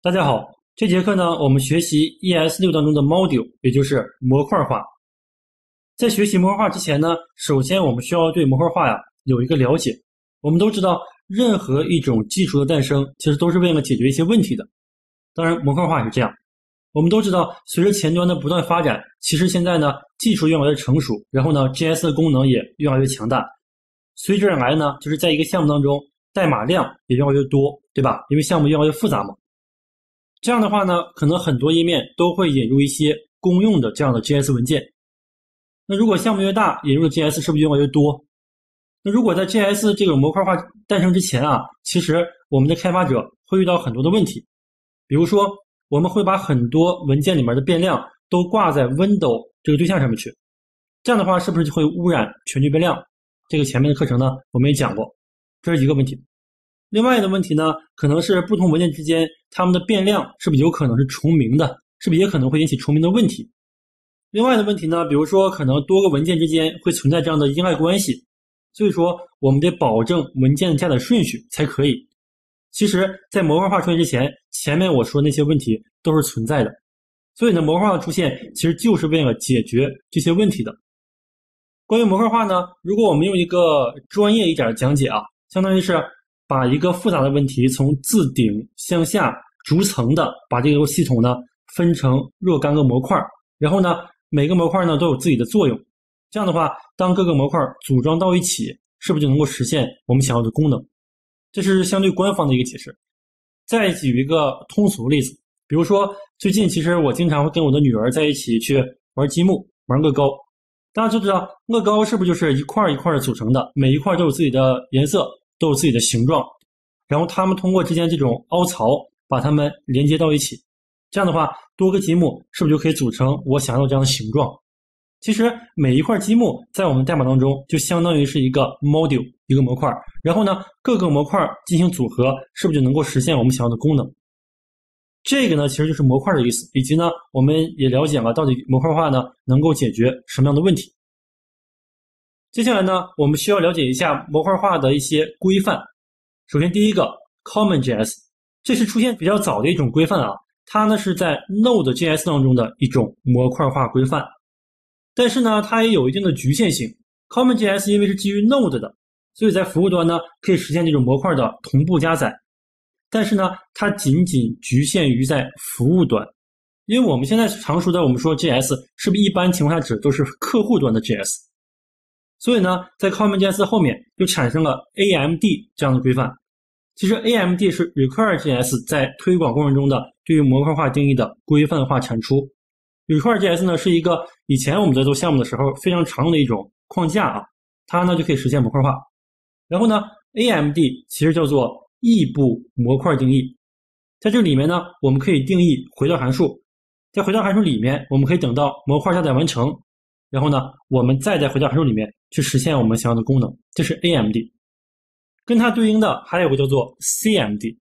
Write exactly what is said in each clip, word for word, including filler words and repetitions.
大家好，这节课呢，我们学习 E S 六当中的 Module， 也就是模块化。在学习模块化之前呢，首先我们需要对模块化呀有一个了解。我们都知道，任何一种技术的诞生，其实都是为了解决一些问题的。当然，模块化也是这样。我们都知道，随着前端的不断发展，其实现在呢，技术越来越成熟，然后呢 ，J S 的功能也越来越强大。随之而来呢，就是在一个项目当中，代码量也越来越多，对吧？因为项目越来越复杂嘛。这样的话呢，可能很多页面都会引入一些公用的这样的 J S 文件。那如果项目越大，引入的 J S 是不是越来越多？那如果在 J S 这个模块化诞生之前啊，其实我们的开发者会遇到很多的问题。比如说，我们会把很多文件里面的变量都挂在 Window 这个对象上面去。这样的话，是不是就会污染全局变量？这个前面的课程呢，我们也讲过，这是一个问题。另外的问题呢，可能是不同文件之间它们的变量是不是有可能是重名的，是不是也可能会引起重名的问题。另外的问题呢，比如说可能多个文件之间会存在这样的依赖关系，所以说我们得保证文件的加载顺序才可以。其实在模块化出现之前，前面我说的那些问题都是存在的，所以呢，模块化的出现其实就是为了解决这些问题的。关于模块化呢，如果我们用一个专业一点的讲解啊，相当于是把一个复杂的问题从自顶向下逐层的把这个系统呢分成若干个模块，然后呢每个模块呢都有自己的作用。这样的话，当各个模块组装到一起，是不是就能够实现我们想要的功能？这是相对官方的一个解释。再举一个通俗的例子，比如说最近其实我经常会跟我的女儿在一起去玩积木，玩乐高。大家都知道乐高是不是就是一块一块的组成的，每一块都有自己的颜色，都有自己的形状，然后它们通过之间这种凹槽把它们连接到一起。这样的话，多个积木是不是就可以组成我想要这样的形状？其实每一块积木在我们代码当中就相当于是一个 module， 一个模块，然后呢各个模块进行组合，是不是就能够实现我们想要的功能？这个呢其实就是模块的意思，以及呢我们也了解了到底模块化呢能够解决什么样的问题。接下来呢，我们需要了解一下模块化的一些规范。首先第一个 CommonJS， 这是出现比较早的一种规范啊，它呢是在 Node.js 当中的一种模块化规范。但是呢，它也有一定的局限性。CommonJS 因为是基于 Node 的，所以在服务端呢可以实现这种模块的同步加载。但是呢，它仅仅局限于在服务端。因为我们现在常说的我们说 J S 是不是一般情况下指都是客户端的 J S？所以呢，在 CommonJS 后面就产生了 A M D 这样的规范。其实 A M D 是 Require.js 在推广过程中的对于模块化定义的规范化产出。Require.js 呢是一个以前我们在做项目的时候非常常用的一种框架啊，它呢就可以实现模块化。然后呢 A M D 其实叫做异步模块定义，在这里面呢我们可以定义回调函数，在回调函数里面我们可以等到模块下载完成，然后呢我们再在回调函数里面去实现我们想要的功能，这是 A M D。 跟它对应的还有个叫做 C M D。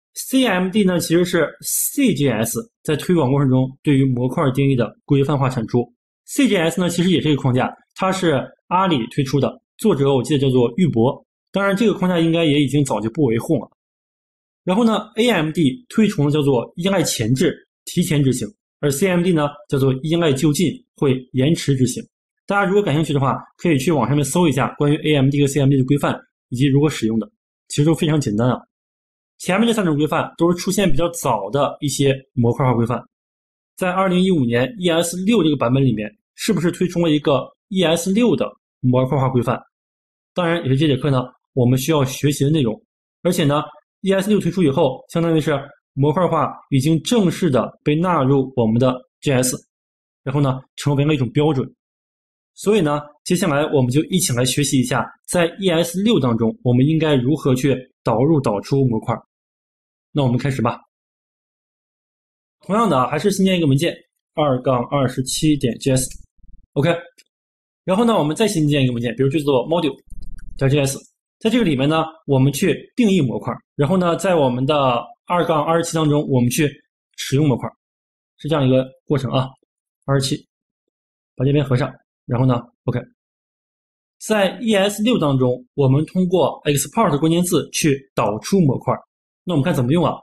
C M D 呢其实是 C.js 在推广过程中对于模块定义的规范化产出。 C.js 呢其实也是一个框架，它是阿里推出的，作者我记得叫做玉博，当然这个框架应该也已经早就不维护了。然后呢 A M D 推崇的叫做依赖前置，提前执行，而 C M D 呢叫做依赖就近，会延迟执行。大家如果感兴趣的话，可以去网上面搜一下关于 A M D 和 C M D 的规范以及如何使用的，其实都非常简单啊。前面这三种规范都是出现比较早的一些模块化规范。在二零一五年 E S 六 这个版本里面，是不是推出了一个 E S 六 的模块化规范？当然也是这节课呢我们需要学习的内容。而且呢 E S 六 推出以后，相当于是模块化已经正式的被纳入我们的 J S， 然后呢成为了一种标准。所以呢接下来我们就一起来学习一下，在 E S 六 当中我们应该如何去导入导出模块。那我们开始吧。同样的啊，还是新建一个文件 二杠二十七点 J S， OK。 然后呢我们再新建一个文件，比如就做 module.js， 在这个里面呢我们去定义模块，然后呢在我们的 二杠二十七 当中我们去使用模块，是这样一个过程啊。二十七把这边合上，然后呢 OK。 在 E S 六 当中，我们通过 export 关键字去导出模块。那我们看怎么用啊？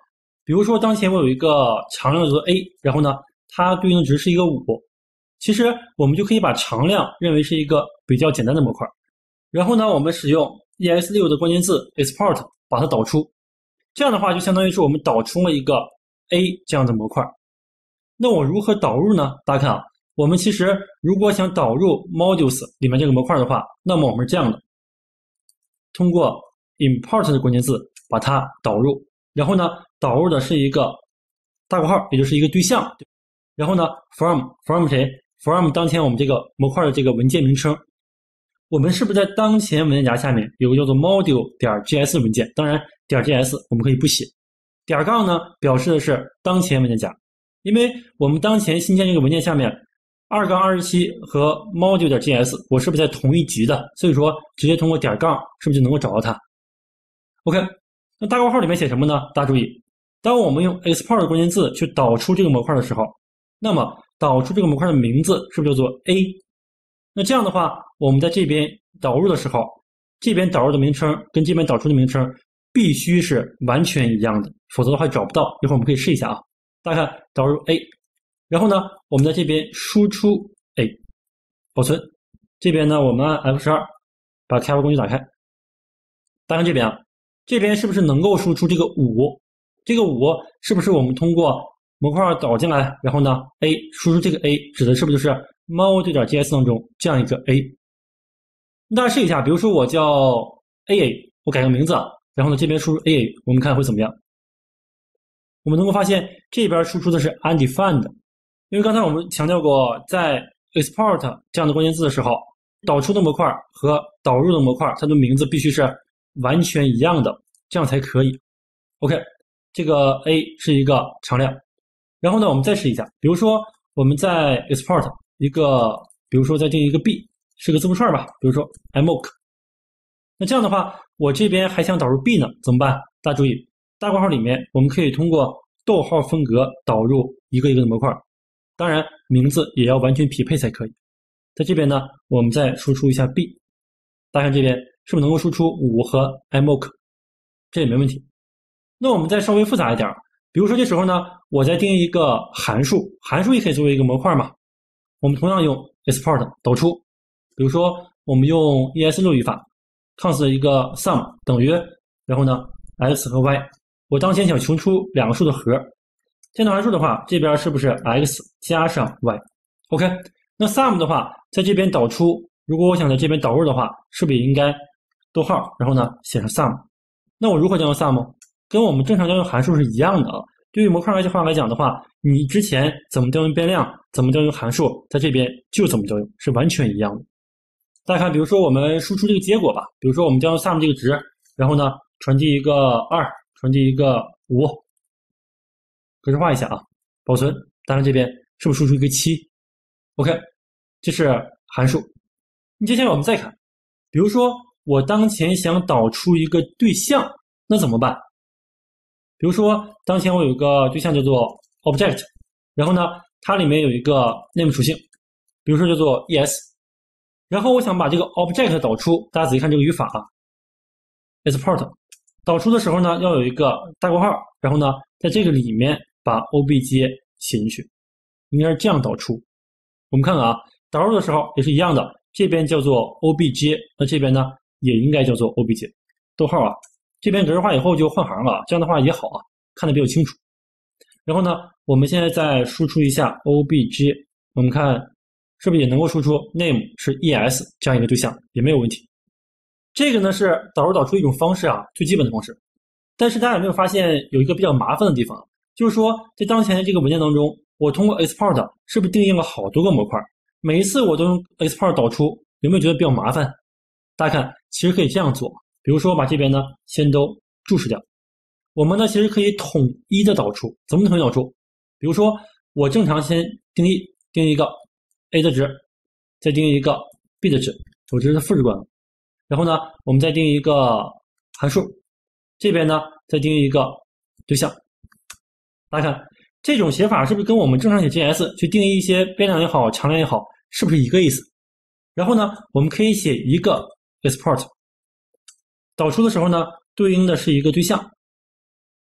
比如说当前我有一个常量叫做 A， 然后呢它对应的值是一个五，其实我们就可以把常量认为是一个比较简单的模块，然后呢我们使用 E S 六 的关键字 export 把它导出，这样的话就相当于是我们导出了一个 A 这样的模块。那我如何导入呢？大家看啊，我们其实如果想导入 modules 里面这个模块的话，那么我们是这样的，通过 import 的关键字把它导入，然后呢导入的是一个大括号，也就是一个对象，然后呢 from from 谁 from 当前我们这个模块的这个文件名称，我们是不是在当前文件夹下面有个叫做 module 点 js 的文件？当然点 js 我们可以不写，点杠呢表示的是当前文件夹，因为我们当前新建这个文件下面二杠二十七和 module 点 js 我是不是在同一级的？所以说直接通过点杠是不是就能够找到它 ？OK， 那大括号里面写什么呢？大家注意，当我们用 export 的关键字去导出这个模块的时候，那么导出这个模块的名字是不是叫做 A？ 那这样的话，我们在这边导入的时候，这边导入的名称跟这边导出的名称必须是完全一样的，否则的话找不到。一会儿我们可以试一下啊。大家看，导入 A， 然后呢，我们在这边输出 A， 保存。这边呢，我们按 F 十二 把开发工具打开。大家看这边啊，这边是不是能够输出这个五？这个五是不是我们通过模块导进来，然后呢 A 输出这个 A 指的是不是就是 module 点 js 当中这样一个 A？ 大家试一下，比如说我叫 A A， 我改个名字，然后呢这边输入 A A， 我们看会怎么样？我们能够发现这边输出的是 undefined， 因为刚才我们强调过，在 export 这样的关键字的时候，导出的模块和导入的模块它的名字必须是完全一样的，这样才可以。OK， 这个 A 是一个常量，然后呢我们再试一下，比如说我们在 export 一个，比如说再定一个 B， 是个字符串吧，比如说 mock， 那这样的话我这边还想导入 B 呢，怎么办？大家注意，大括号里面我们可以通过逗号分隔导入一个一个的模块，当然名字也要完全匹配才可以。在这边呢我们再输出一下 B， 大家看这边是不是能够输出五和 mock， 这也没问题。那我们再稍微复杂一点，比如说这时候呢我再定义一个函数，函数也可以作为一个模块嘛，我们同样用 export 导出，比如说我们用 E S 六 语法 const 一个 sum 等于，然后呢 x 和 y， 我当前想求出两个数的和，这样的函数的话这边是不是 x 加上 y？ OK， 那 sum 的话在这边导出，如果我想在这边导入的话，是不是也应该逗号，然后呢写上 sum？ 那我如何将用 sum？ 跟我们正常调用函数是一样的啊。对于模块来话来讲的话，你之前怎么调用变量，怎么调用函数，在这边就怎么调用，是完全一样的。大家看，比如说我们输出这个结果吧，比如说我们调用 sum 这个值，然后呢传递一个二，传递一个五，格式化一下啊，保存。当然这边是不是输出一个七 ？OK， 这是函数。你接下来我们再看，比如说我当前想导出一个对象，那怎么办？比如说当前我有个对象叫做 object， 然后呢它里面有一个 name 属性，比如说叫做 es， 然后我想把这个 object 导出，大家仔细看这个语法啊 export 导出的时候呢要有一个大括号，然后呢在这个里面把 obj 写进去，应该是这样导出。我们看看啊，导入的时候也是一样的，这边叫做 obj， 那这边呢也应该叫做 obj， 逗号啊，这边格式化以后就换行了，这样的话也好啊，看得比较清楚。然后呢我们现在再输出一下 obj， 我们看是不是也能够输出 name 是 es 这样一个对象，也没有问题。这个呢是导入导出一种方式啊，最基本的方式。但是大家有没有发现有一个比较麻烦的地方，就是说在当前的这个文件当中，我通过 export 是不是定义了好多个模块，每一次我都用 export 导出，有没有觉得比较麻烦？大家看其实可以这样做，比如说把这边呢先都注释掉，我们呢其实可以统一的导出。怎么统一导出？比如说我正常先定义定义一个 a 的值，再定义一个 b 的值，我这是复制过来了。然后呢我们再定义一个函数，这边呢再定义一个对象。大家看这种写法是不是跟我们正常写 J S 去定义一些变量也好，常量也好，是不是一个意思？然后呢我们可以写一个 export 导出的时候呢对应的是一个对象，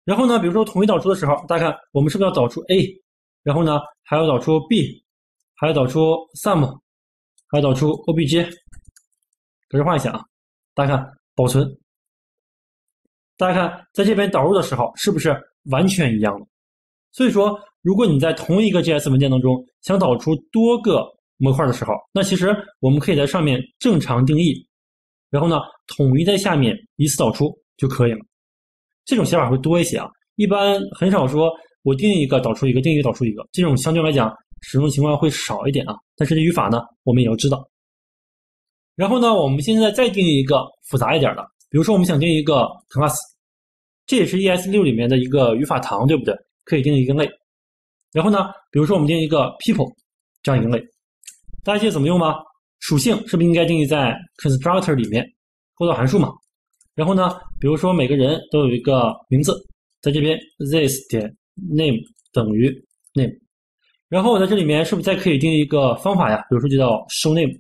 然后呢，比如说统一导出的时候，大家看我们是不是要导出 A， 然后呢还要导出 B， 还要导出 sum， 还要导出 obj。 格式化一下啊，大家看保存，大家看在这边导入的时候是不是完全一样的？所以说，如果你在同一个 J S 文件当中想导出多个模块的时候，那其实我们可以在上面正常定义，然后呢统一在下面依次导出就可以了。这种写法会多一些啊，一般很少说我定义一个导出一个，定义一个导出一个，这种相对来讲使用情况会少一点啊。但是这语法呢，我们也要知道。然后呢，我们现在再定义一个复杂一点的，比如说我们想定义一个 class， 这也是 E S 六 里面的一个语法堂，对不对？可以定义一个类。然后呢，比如说我们定义一个 people 这样一个类，大家记得怎么用吗？属性是不是应该定义在 constructor 里面，构造函数嘛？然后呢，比如说每个人都有一个名字，在这边 this 点 name 等于 name， 然后我在这里面是不是再可以定义一个方法呀？比如说就叫 show name，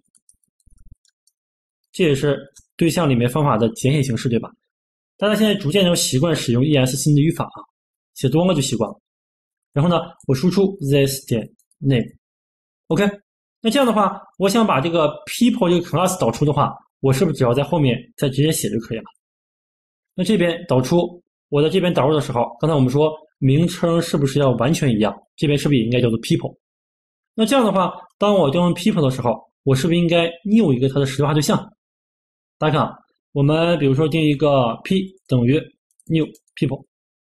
这也是对象里面方法的简写形式，对吧？大家现在逐渐都习惯使用 E S 新的语法啊，写多了就习惯了。然后呢，我输出 this 点 name，OK， 那这样的话，我想把这个 people 这个 class 导出的话，我是不是只要在后面再直接写就可以了？那这边导出，我在这边导入的时候，刚才我们说名称是不是要完全一样？这边是不是也应该叫做 people？ 那这样的话，当我调用 people 的时候，我是不是应该 new 一个它的实例化对象？大家看啊，我们比如说定一个 p 等于 new people，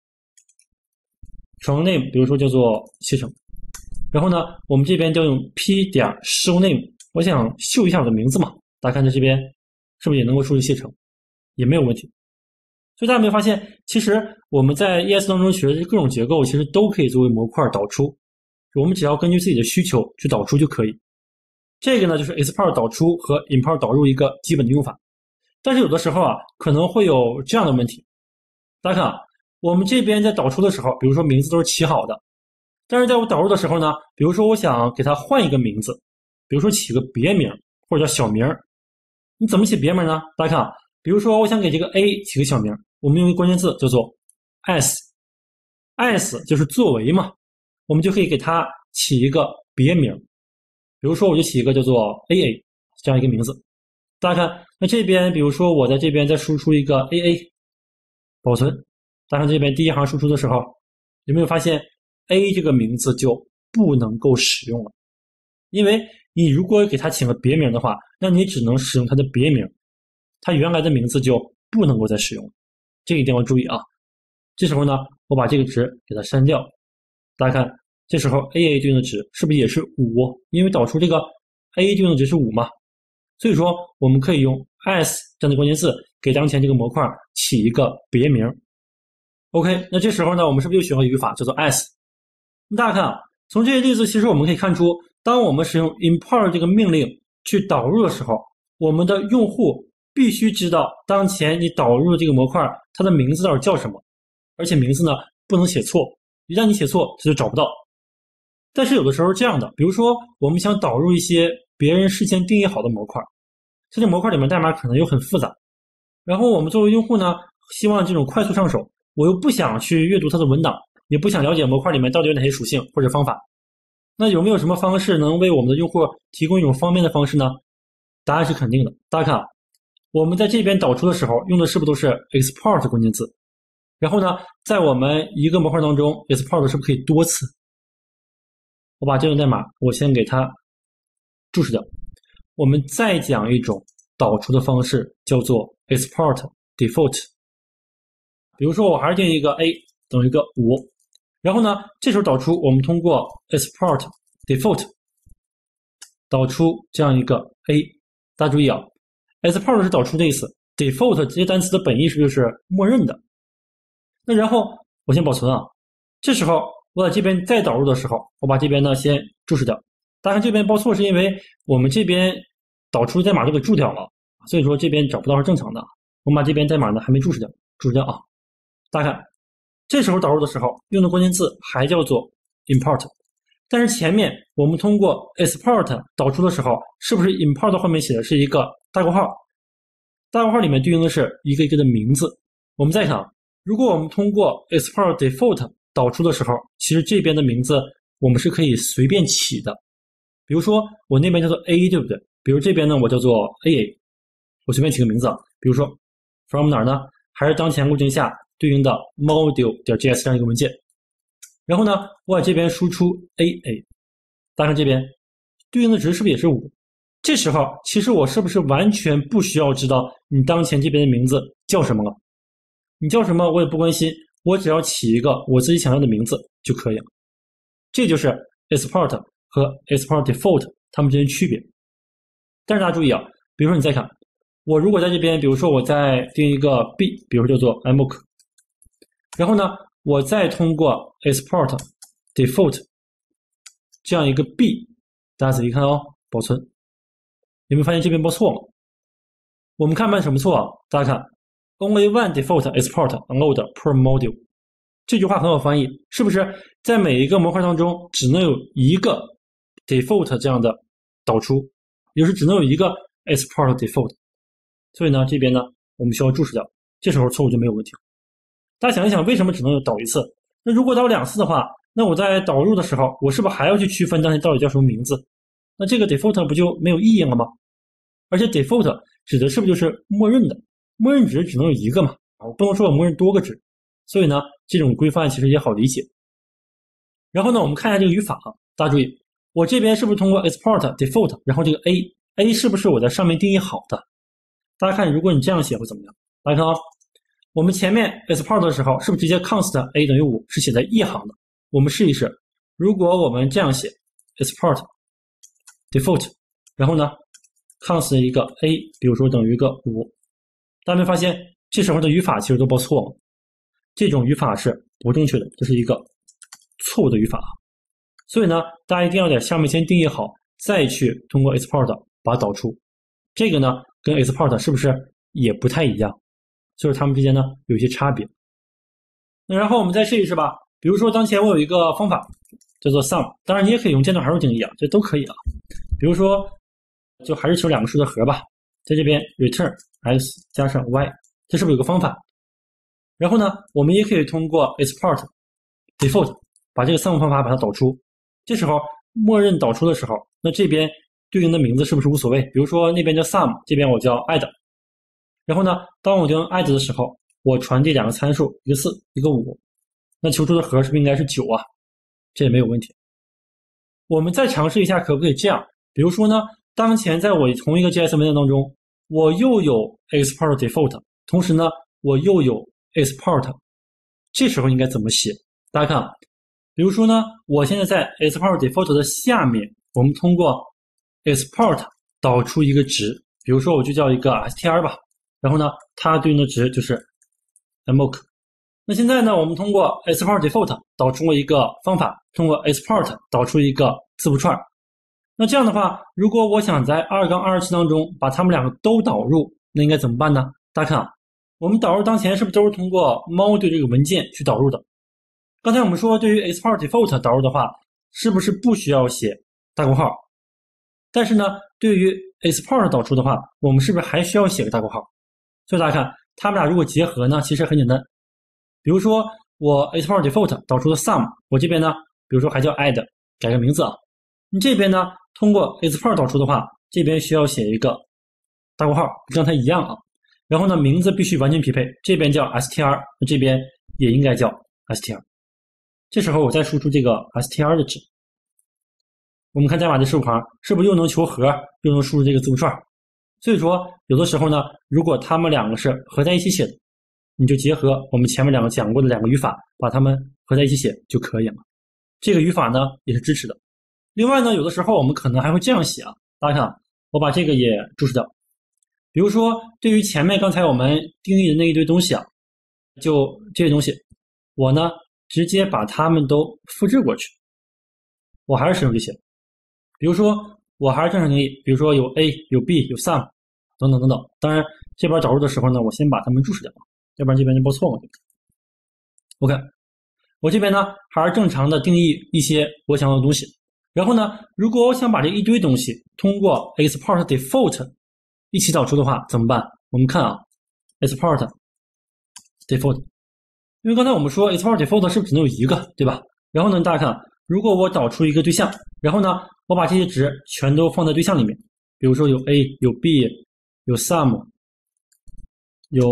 成 name 比如说叫做谢成，然后呢，我们这边调用 p 点 show name， 我想秀一下我的名字嘛，大家看在这边是不是也能够输入谢成，也没有问题。所以大家有没有发现，其实我们在 E S 当中学的各种结构，其实都可以作为模块导出，我们只要根据自己的需求去导出就可以。这个呢，就是 export 导出和 import 导入一个基本的用法。但是有的时候啊，可能会有这样的问题。大家看啊，我们这边在导出的时候，比如说名字都是起好的，但是在我导入的时候呢，比如说我想给它换一个名字，比如说起个别名或者叫小名，你怎么起别名呢？大家看啊，比如说我想给这个 A 起个小名，我们用一个关键字叫做 as，as 就是作为嘛，我们就可以给它起一个别名，比如说我就起一个叫做 A A 这样一个名字。大家看，那这边比如说我在这边再输出一个 A A， 保存。大家看这边第一行输出的时候，有没有发现 A 这个名字就不能够使用了？因为你如果给它起个别名的话，那你只能使用它的别名，它原来的名字就不能够再使用了。这个一定要注意啊。这时候呢，我把这个值给它删掉。大家看，这时候 A A 对应的值是不是也是五？因为导出这个 A 对应的值是五嘛。所以说，我们可以用 as 这样的关键字给当前这个模块起一个别名。OK， 那这时候呢，我们是不是又学了语法叫做 as？ 大家看啊，从这些例子，其实我们可以看出，当我们使用 import 这个命令去导入的时候，我们的用户必须知道当前你导入的这个模块它的名字到底叫什么，而且名字呢不能写错，一旦你写错，它就找不到。但是有的时候是这样的，比如说我们想导入一些别人事先定义好的模块，这些模块里面代码可能又很复杂，然后我们作为用户呢，希望这种快速上手，我又不想去阅读它的文档，也不想了解模块里面到底有哪些属性或者方法。那有没有什么方式能为我们的用户提供一种方便的方式呢？答案是肯定的。大家看啊，我们在这边导出的时候用的是不是都是 export 关键字？然后呢，在我们一个模块当中 export 是不是可以多次？我把这段代码我先给它注释掉。我们再讲一种导出的方式，叫做 export default。比如说我还是定义一个 a 等于一个五，然后呢，这时候导出我们通过 export default 导出这样一个 a。大家注意啊 ，export 是导出的意思 ，default 这些单词的本意是就是默认的。那然后我先保存啊，这时候我在这边再导入的时候，我把这边呢先注释掉。大家看这边报错是因为我们这边导出代码都给注掉了，所以说这边找不到是正常的。我们把这边代码呢还没注释掉，注释掉啊。大家看，这时候导入的时候用的关键字还叫做 import， 但是前面我们通过 export 导出的时候，是不是 import 后面写的是一个大括号？大括号里面对应的是一个一个的名字。我们再看， 如果我们通过 export default 导出的时候，其实这边的名字我们是可以随便起的。比如说我那边叫做 A， 对不对？比如这边呢，我叫做 A A， 我随便起个名字啊，比如说 from 哪儿呢？还是当前路径下对应的 module.js 这样一个文件。然后呢，我在这边输出 A A， 大家看这边对应的值是不是也是五？这时候其实我是不是完全不需要知道你当前这边的名字叫什么了？你叫什么我也不关心，我只要起一个我自己想要的名字就可以了。这就是 export 和 export default 它们之间区别。但是大家注意啊，比如说你再看，我如果在这边，比如说我再定一个 b， 比如说叫做 mock， 然后呢，我再通过 export default 这样一个 b， 大家仔细看哦，保存，有没有发现这边报错了？我们看办什么错啊？大家看 ，only one default export unload per module， 这句话很好翻译，是不是？在每一个模块当中，只能有一个 default 这样的导出，也就是只能有一个 export default。所以呢，这边呢，我们需要注释掉，这时候错误就没有问题了。大家想一想，为什么只能有导一次？那如果导两次的话，那我在导入的时候，我是不是还要去区分当前到底叫什么名字？那这个 default 不就没有意义了吗？而且 default 指的是不是就是默认的？默认值只能有一个嘛，我不能说我默认多个值。所以呢，这种规范其实也好理解。然后呢，我们看一下这个语法啊，大家注意，我这边是不是通过 export default， 然后这个 a a 是不是我在上面定义好的？大家看，如果你这样写会怎么样？大家看啊、哦，我们前面 export 的时候是不是直接 const a 等于五是写在一行的？我们试一试，如果我们这样写 export default， 然后呢 const 一个 a， 比如说等于一个五，大家没发现这时候的语法其实都报错了？这种语法是不正确的，这是一个错误的语法。所以呢，大家一定要在上面先定义好，再去通过 export 把它导出。这个呢，跟 export 是不是也不太一样？所以它们之间呢有一些差别。那然后我们再试一试吧。比如说，当前我有一个方法叫做 sum， 当然你也可以用箭头函数定义啊，这都可以啊。比如说，就还是求两个数的和吧，在这边 return x 加上 y， 这是不是有个方法？然后呢，我们也可以通过 export default 把这个 sum 方法把它导出。这时候默认导出的时候，那这边对应的名字是不是无所谓？比如说那边叫 sum， 这边我叫 add。然后呢，当我用 add 的时候，我传递两个参数，一个四，一个五，那求出的和是不是应该是九啊？这也没有问题。我们再尝试一下，可不可以这样？比如说呢，当前在我同一个 J S 文件当中，我又有 export default， 同时呢，我又有 export， 这时候应该怎么写？大家看，比如说呢，我现在在 export default 的下面，我们通过 export 导出一个值，比如说我就叫一个 str 吧，然后呢，它对应的值就是 mock。那现在呢，我们通过 export default 导出了一个方法，通过 export 导出一个字符串。那这样的话，如果我想在二杠二十七当中把它们两个都导入，那应该怎么办呢？大家看啊，我们导入当前是不是都是通过 module 这个文件去导入的？刚才我们说，对于 export default 导入的话，是不是不需要写大括号？但是呢，对于 export 导出的话，我们是不是还需要写个大括号？所以大家看，它们俩如果结合呢，其实很简单。比如说我 export default 导出的 sum， 我这边呢，比如说还叫 add， 改个名字啊。你这边呢，通过 export 导出的话，这边需要写一个大括号，跟刚才一样啊。然后呢，名字必须完全匹配，这边叫 str， 那这边也应该叫 str。这时候我再输出这个 str 的值，我们看代码的示物行是不是又能求和，又能输入这个字符串？所以说，有的时候呢，如果它们两个是合在一起写的，你就结合我们前面两个讲过的两个语法，把它们合在一起写就可以了。这个语法呢也是支持的。另外呢，有的时候我们可能还会这样写啊，大家看，我把这个也注释掉。比如说，对于前面刚才我们定义的那一堆东西啊，就这些东西，我呢直接把它们都复制过去，我还是使用这些。比如说，我还是正常定义，比如说有 A 有 B 有 sum 等等等等。当然，这边导入的时候呢，我先把它们注释掉，要不然这边就报错了。OK， 我这边呢还是正常的定义一些我想要的东西。然后呢，如果我想把这一堆东西通过 export default 一起导出的话，怎么办？我们看啊 ，export default 因为刚才我们说 export default 是不是只能有一个，对吧？然后呢，大家看，如果我导出一个对象，然后呢，我把这些值全都放在对象里面，比如说有 A 有 B 有 sum 有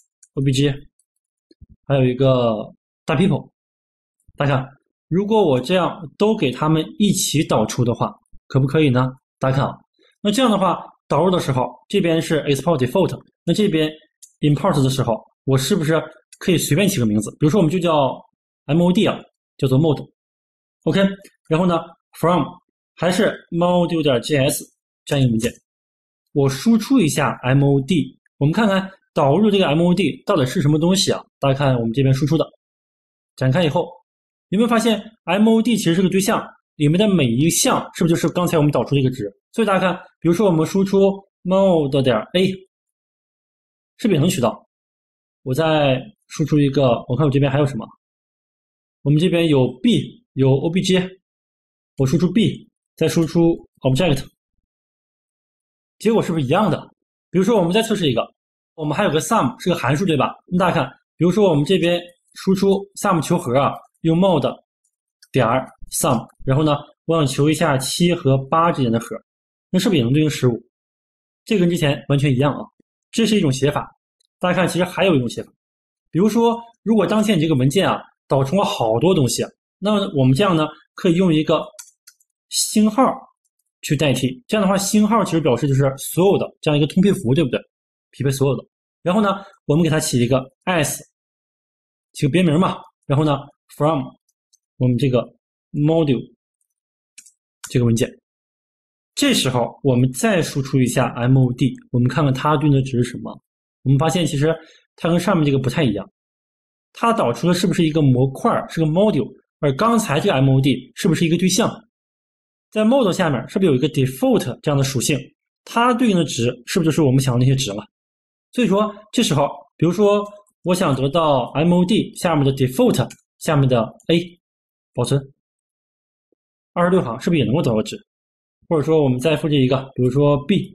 obj 还有一个大 people， 大家看，如果我这样都给他们一起导出的话，可不可以呢？大家看啊，那这样的话导入的时候，这边是 export default， 那这边 import 的时候，我是不是可以随便起个名字？比如说我们就叫 mod 啊，叫做 mod，OK， 然后呢 from 还是 module.js 这样一个文件，我输出一下 mod， 我们看看导入这个 mod 到底是什么东西啊？大家看我们这边输出的，展开以后，有没有发现 mod 其实是个对象，里面的每一项是不是就是刚才我们导出这个值？所以大家看，比如说我们输出 mod 点 a， 是不是也能取到？我再输出一个，我看我这边还有什么？我们这边有 b 有 obj， 我输出 b， 再输出 object， 结果是不是一样的？比如说我们再测试一个，我们还有个 sum 是个函数，对吧？那大家看，比如说我们这边输出 sum 求和啊，用 mod 点 sum， 然后呢，我想求一下七和八之间的和，那是不是也能对应十五？这个跟之前完全一样啊。这是一种写法。大家看，其实还有一种写法，比如说，如果当前你这个文件啊导出了好多东西啊，那么我们这样呢，可以用一个星号去代替。这样的话，星号其实表示就是所有的这样一个通配符，对不对？匹配所有的。然后呢，我们给它起一个 s， 起个别名嘛。然后呢 ，from 我们这个 module 这个文件。这时候我们再输出一下 mod， 我们看看它对应的值是什么。我们发现其实它跟上面这个不太一样，它导出的是不是一个模块，是个 module， 而刚才这个 mod 是不是一个对象？在 module 下面是不是有一个 default 这样的属性？它对应的值是不是就是我们想要那些值了？所以说这时候，比如说我想得到 mod 下面的 default 下面的 a， 保存二十六行，是不是也能够得到值？或者说我们再复制一个，比如说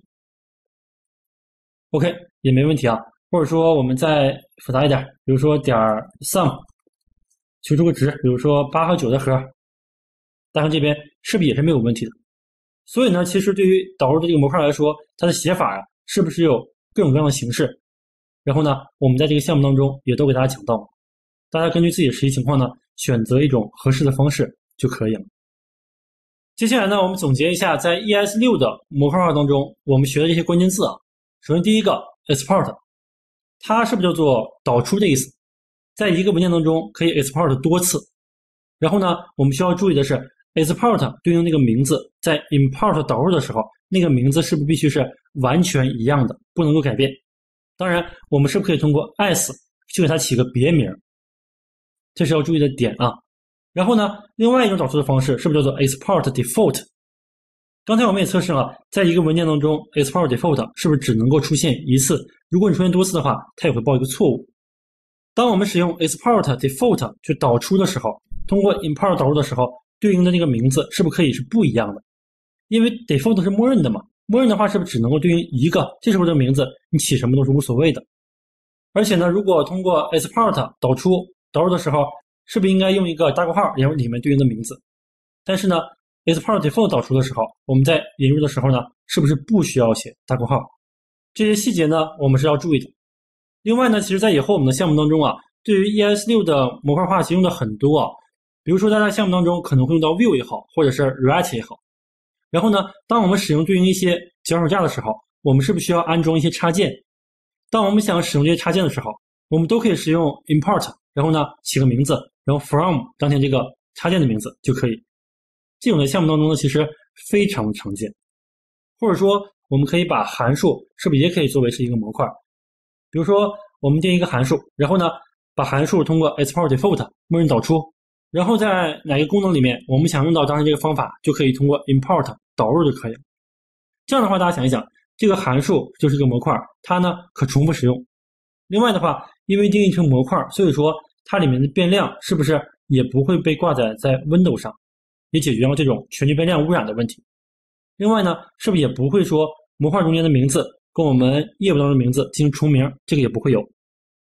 b，OK， 也没问题啊。或者说我们再复杂一点，比如说点 sum， 求出个值，比如说八和九的和，大家看这边是不是也是没有问题的？所以呢，其实对于导入的这个模块来说，它的写法呀、啊，是不是有各种各样的形式？然后呢，我们在这个项目当中也都给大家讲到了，大家根据自己的实际情况呢，选择一种合适的方式就可以了。接下来呢，我们总结一下在 E S 六 的模块化当中我们学的这些关键字啊。首先第一个 export， 它是不是叫做导出的意思？在一个文件当中可以 export 多次。然后呢，我们需要注意的是 export 对应那个名字，在 import 导入的时候，那个名字是不是必须是完全一样的，不能够改变？当然，我们是不是可以通过 s 去给它起个别名？这是要注意的点啊。然后呢，另外一种导出的方式是不是叫做 export default？ 刚才我们也测试了，在一个文件当中 export default 是不是只能够出现一次？如果你出现多次的话，它也会报一个错误。当我们使用 export default 去导出的时候，通过 import 导入的时候，对应的那个名字是不是可以是不一样的？因为 default 是默认的嘛，默认的话是不是只能够对应一个？这时候这个名字你起什么都是无所谓的。而且呢，如果通过 export 导出导入的时候，是不是应该用一个大括号引入里面对应的名字？但是呢 export default 导出的时候，我们在引入的时候呢，是不是不需要写大括号？这些细节呢，我们是要注意的。另外呢，其实在以后我们的项目当中啊，对于 E S 六 的模块化其实用的很多啊。比如说大家项目当中可能会用到 Vue 也好，或者是 React 也好。然后呢，当我们使用对应一些脚手架的时候，我们是不是需要安装一些插件？当我们想使用这些插件的时候，我们都可以使用 import， 然后呢起个名字，然后 from 当前这个插件的名字就可以。这种在项目当中呢，其实非常常见。或者说我们可以把函数是不是也可以作为是一个模块？比如说我们定一个函数，然后呢把函数通过 export default 默认导出，然后在哪个功能里面我们想用到当时这个方法，就可以通过 import 导入就可以了。这样的话大家想一想，这个函数就是一个模块，它呢可重复使用。另外的话，因为定义成模块，所以说它里面的变量是不是也不会被挂载在 Windows 上，也解决了这种全局变量污染的问题。另外呢，是不是也不会说模块中间的名字跟我们业务当中的名字进行重名，这个也不会有。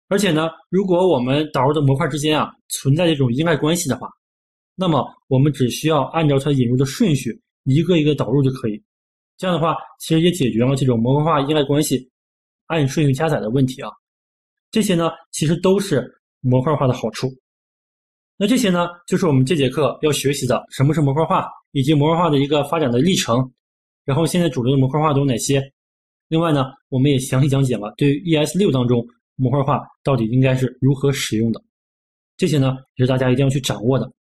而且呢，如果我们导入的模块之间啊存在这种依赖关系的话，那么我们只需要按照它引入的顺序一个一个导入就可以。这样的话，其实也解决了这种模块化依赖关系按顺序加载的问题啊。这些呢，其实都是模块化的好处。那这些呢，就是我们这节课要学习的什么是模块化，以及模块化的一个发展的历程。然后现在主流的模块化都有哪些？另外呢，我们也详细讲解了对于 E S 六 当中模块化到底应该是如何使用的。这些呢，也是大家一定要去掌握的。